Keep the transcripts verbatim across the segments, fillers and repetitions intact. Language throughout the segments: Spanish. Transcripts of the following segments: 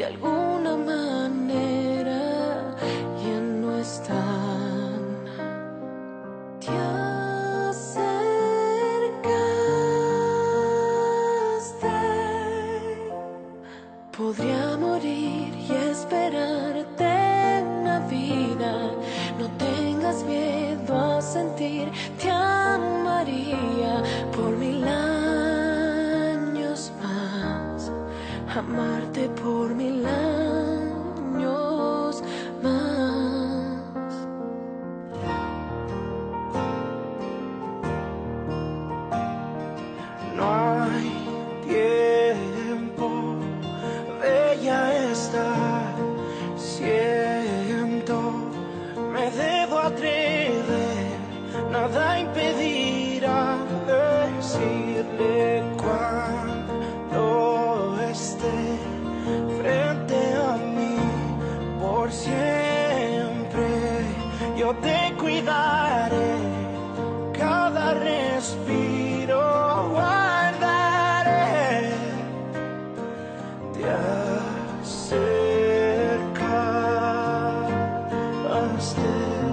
de alguna manera ya no están. Te acercaste. Podría morir y esperarte una vida. No tengas miedo a sentir, te amaría por mil años más, amarte por mil años más. No hay tiempo, bella está, siento, me debo atrever, nada impedirá decirle cuando esté frente a mí. Por siempre yo te cuidaré, cada respiro guardaré. Te acercaste.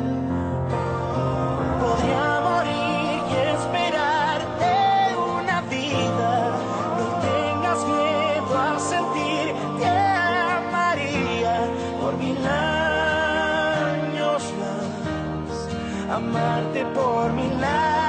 Podría morir y esperarte una vida. No tengas miedo a sentir, te amaría por mil años más, amarte por mil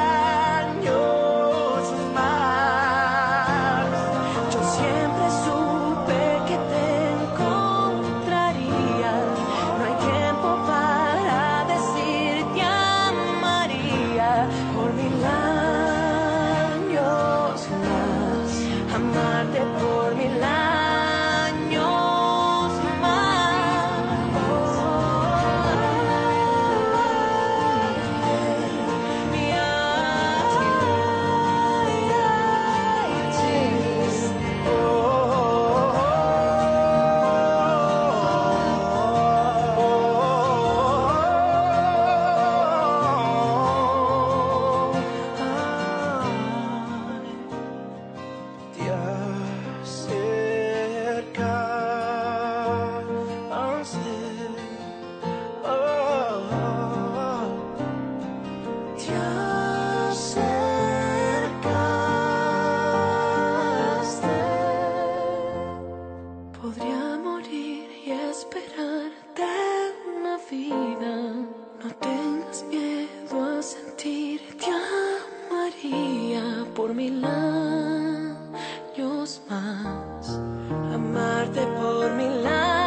años más. Yo siempre supe que te encontraría. No hay tiempo para decir te amaría por mil años más, amarte por mil años más. Mi Te acercaste. Te acercaste. Podría morir y esperarte una vida. No tengas miedo a sentir, te amaría por mil años más, amarte por mil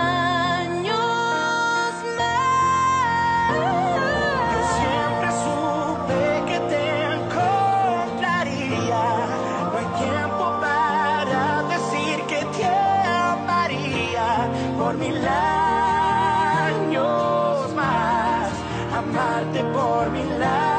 años más. Yo siempre supe que te encontraría. No hay tiempo para decir que te amaría por mil años más, amarte por mil años.